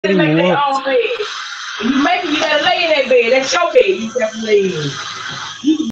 Just make their own bed. You maybe you gotta lay in that bed. That's your bed. You have to lay in.